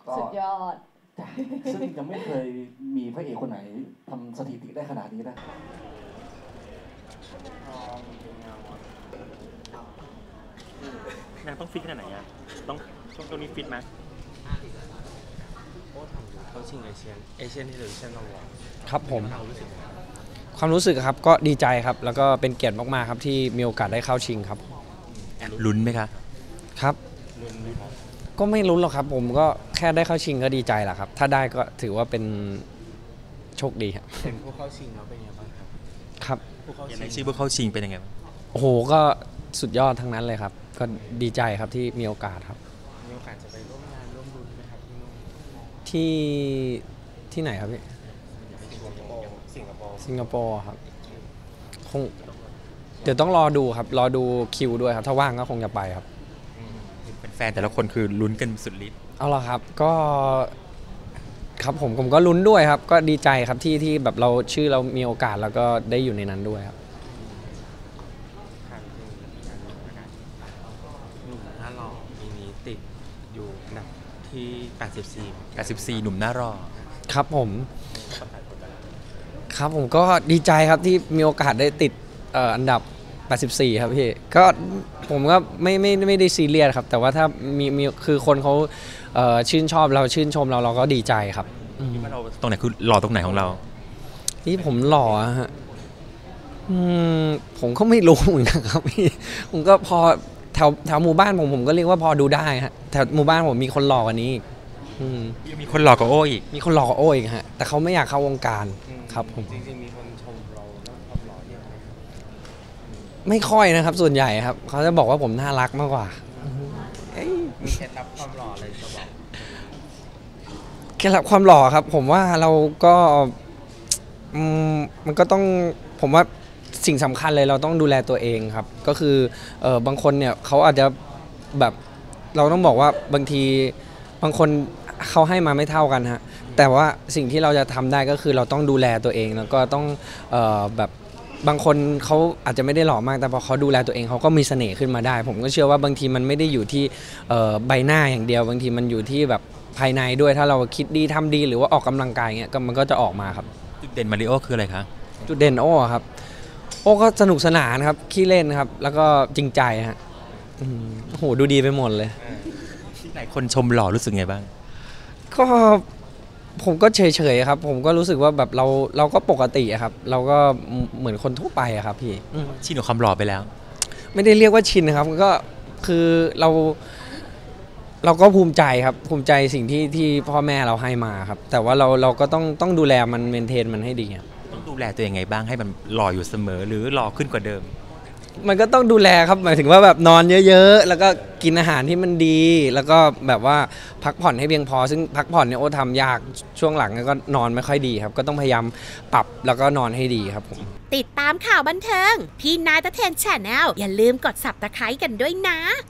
สุดยอดซึ่งยังไม่เคยมีพระเอกคนไหนทำสถิติได้ขนาดนี้นะนางต้องฟิตขนาดไหนอ่ะต้องช่วงตรงนี้ฟิตไหมเขาชิงเอเชียนที่เหลือเช่นเราครับผมความรู้สึกครับก็ดีใจครับแล้วก็เป็นเกียรติมากๆครับที่มีโอกาสได้เข้าชิงครับลุ้นไหมคะครับก็ไม่ลุ้นหรอกครับผมก็แค่ได้เข้าชิงก็ดีใจแหละครับถ้าได้ก็ถือว่าเป็นโชคดีครับเห็นผู้เข้าชิงแล้วเป็นยังไงบ้างครับครับอย่างไรชื่อผู้เข้าชิงเป็นยังไงบ้างโอ้โหก็สุดยอดทั้งนั้นเลยครับก็ดีใจครับที่มีโอกาสครับมีโอกาสจะไปร่วมงานร่วมบุญไหมครับที่ไหนครับพี่สิงคโปร์ครับคงเดี๋ยวต้องรอดูครับรอดูคิวด้วยครับถ้าว่างก็คงจะไปครับเป็นแฟนแต่ละคนคือลุ้นกันสุดฤทธิ์เอาล่ะครับก็ครับผมก็ลุ้นด้วยครับก็ดีใจครับที่แบบเราชื่อเรามีโอกาสแล้วก็ได้อยู่ในนั้นด้วยครับหนุ่มหน้าหล่อปีนี้ติดอยู่อันดับที่84 หนุ่มหน้ารอครับผมก็ดีใจครับที่มีโอกาสได้ติดอันดับ84ครับพี่ก็ผมก็ไม่ได้ซีเรียสครับแต่ว่าถ้ามีคือคนเขาชื่นชอบเราชื่นชมเราก็ดีใจครับคิดว่าเราตรงไหนคือหล่อตรงไหนของเราที่ผมหล่อฮะผมก็ไม่รู้เหมือนกันครับพี่ผมก็พอแถวหมู่บ้านผมก็เรียกว่าพอดูได้ฮะแถวหมู่บ้านผมมีคนหล่อกว่านี้มีคนหล่อกว่าโอ้อีกมีคนหล่อกว่าโอ้อีกฮะแต่เขาไม่อยากเข้าวงการครับผมจริงๆมีคนชมเราเรื่องความหล่อเยอะไหมไม่ค่อยนะครับส่วนใหญ่ครับเขาจะบอกว่าผมน่ารักมากกว่ามีเคล็ดลับความหล่ออะไรจะบอกเคล็ดลับความหล่อครับผมว่าเราก็มันก็ต้องผมว่าสิ่งสำคัญเลยเราต้องดูแลตัวเองครับก็คือบางคนเนี่ยเขาอาจจะแบบเราต้องบอกว่าบางทีบางคนเขาให้มาไม่เท่ากันฮะแต่ว่าสิ่งที่เราจะทำได้ก็คือเราต้องดูแลตัวเองแล้วก็ต้องแบบบางคนเขาอาจจะไม่ได้หล่อมากแต่พอเขาดูแลตัวเองเขาก็มีเสน่ห์ขึ้นมาได้ผมก็เชื่อว่าบางทีมันไม่ได้อยู่ที่ใบหน้าอย่างเดียวบางทีมันอยู่ที่แบบภายในด้วยถ้าเราคิดดีทำดีหรือว่าออกกำลังกายเงี้ยมันก็จะออกมาครับจุดเด่นมาริโอคืออะไรคะจุดเด่นโอ้ครับโอ้ก็สนุกสนานครับขี้เล่นครับแล้วก็จริงใจฮะโอ้โหดูดีไปหมดเลยที่ไหนคนชมหล่อรู้สึกไงบ้างก็ผมก็เฉยๆครับผมก็รู้สึกว่าแบบเราก็ปกติครับเราก็เหมือนคนทั่วไปครับพี่ชินกับความหล่อไปแล้วไม่ได้เรียกว่าชินนะครับก็คือเราก็ภูมิใจครับภูมิใจสิ่งที่พ่อแม่เราให้มาครับแต่ว่าเราก็ต้องดูแลมันเมนเทนมันให้ดีต้องดูแลตัวเองไงบ้างให้มันหล่ออยู่เสมอหรือหล่อขึ้นกว่าเดิมมันก็ต้องดูแลครับหมายถึงว่าแบบนอนเยอะๆแล้วก็กินอาหารที่มันดีแล้วก็แบบว่าพักผ่อนให้เพียงพอซึ่งพักผ่อนเนี่ยโอ้ทำยากช่วงหลังก็นอนไม่ค่อยดีครับก็ต้องพยายามปรับแล้วก็นอนให้ดีครับผมติดตามข่าวบันเทิงพี่นายตะเทน Channel อย่าลืมกด Subscribe กันด้วยนะ